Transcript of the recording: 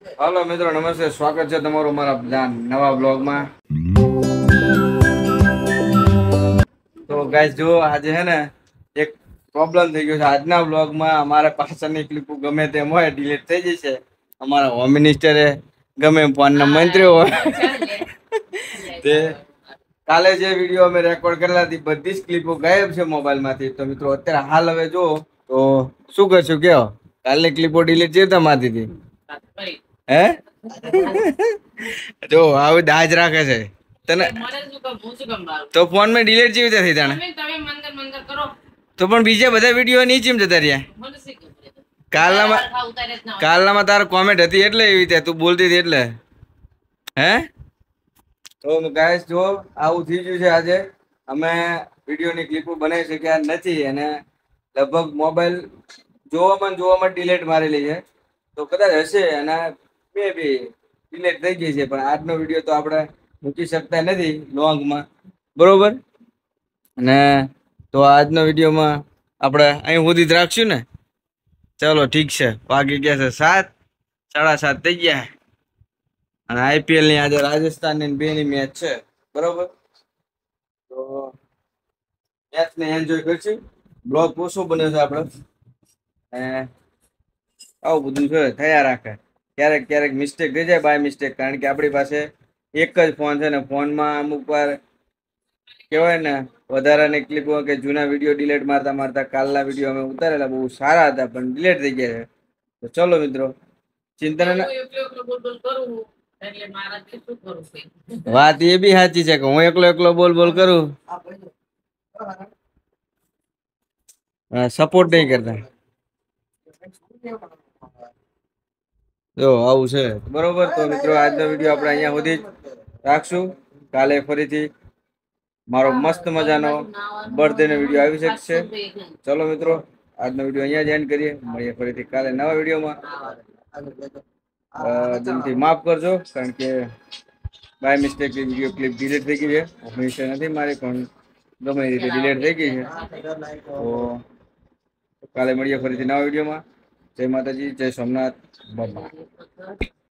Hello मित्रों, नमस्ते। स्वागत है તમારું મારા નવા બ્લોગમાં। તો ગાઈસ જો આજે હે ને એક પ્રોબ્લેમ થઈ ગયો છે આજના બ્લોગમાં। અમારે પાછળની ક્લિપ ગમે તેમ હોય ડિલીટ થઈ જશે। અમારા હોમ મિનિસ્ટરે ગમે ફોનના મંત્રી હોય તે કાલે જે વિડીયો અમે રેકોર્ડ કરેલા હતી બધી જ ક્લિપો ગાયબ છે મોબાઈલમાંથી। તો મિત્રો અત્યારે હાલ હવે જો તો શું કરશું કયો? કાલની ક્લિપો ડિલીટ જે તમારી હતી હે જો આવું દાજ રાખે છે તને તો ફોન માં ડિલીટ જેવી રીતે થઈ તને તો પણ બીજા બધા વિડીયો નહીં ચીમ જતા રહ્યા। કાલનામાં તાર કોમેન્ટ હતી એટલે એવી રીતે તું બોલતી હતી એટલે હે તો ગાઈસ જો આવું થઈ ગયું છે આજે। અમે વિડીયોની ક્લિપો બનાવી શક્યા નથી અને લગભગ મોબાઈલ જોવામાં ડિલીટ મારેલી છે। તો કદાચ હશે અને બે ડિલીટ થઈ ગઈ છે પણ આજનો વિડીયો તો આપણે મૂકી શકતા નથી લોંગમાં, બરોબર ને? તો આજનો વિડીયોમાં આપણે અહીં સુધી જ રાખશું ને। ચલો ઠીક છે, વાગી ગયા છે 7, 7:30 થઈ ગયા અને આઈપીએલ ની આજે રાજસ્થાન ની 2 ની મેચ છે, બરોબર? તો મેચ ને એન્જોય કરશું। બ્લોગ ઓછો બન્યો છે આપણે આવું બધું છે થયા રાખે। ક્યારેક ક્યારેક મિસ્ટેક થઈ જાય બાય મિસ્ટેક, કારણ કે આપણી પાસે એક જ ફોન છે ને ફોનમાં અમુક વાર કહેવાય ને વધારાની ક્લિપો કે જૂના વિડીયો ડિલીટ મારતા મારતા કાલના વિડીયો અમે ઉતારેલા બહુ સારા હતા પણ ડિલીટ થઈ ગયા છે। તો ચલો મિત્રો, ચિંતા વાત એ બી સાચી છે કે હું એકલો બોલ કરું, સપોર્ટ નહીં કરતા। જો આવું છે, બરોબર? તો મિત્રો આજનો વિડીયો આપણે અહીંયા સુધી રાખશું। કાલે ફરીથી મારો મસ્ત મજાનો બર્થડે નો વિડીયો આવી શકશે। ચલો મિત્રો, આજનો વિડીયો અહીંયા જ એન્ડ કરીએ, મળીએ ફરીથી કાલે નવા વિડીયોમાં। દિલથી માફ કરજો કારણ કે by mistake video clip delete થઈ ગઈ છે। હંમેશા નથી મારી પણ ગમે રીતે ડિલીટ થઈ ગઈ છે। તો કાલે મળીએ ફરીથી નવા વિડીયોમાં। જય માતાજી, જય સોમનાથ, બાય।